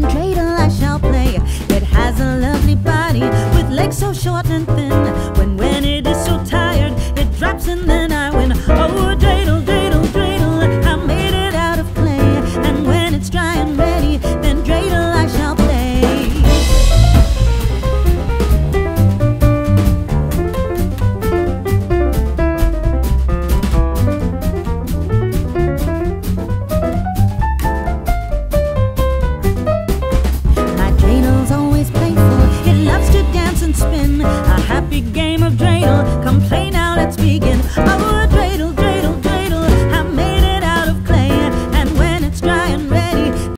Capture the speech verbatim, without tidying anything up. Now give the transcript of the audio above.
dreidel I shall play. It has a lovely body with legs so short and thin.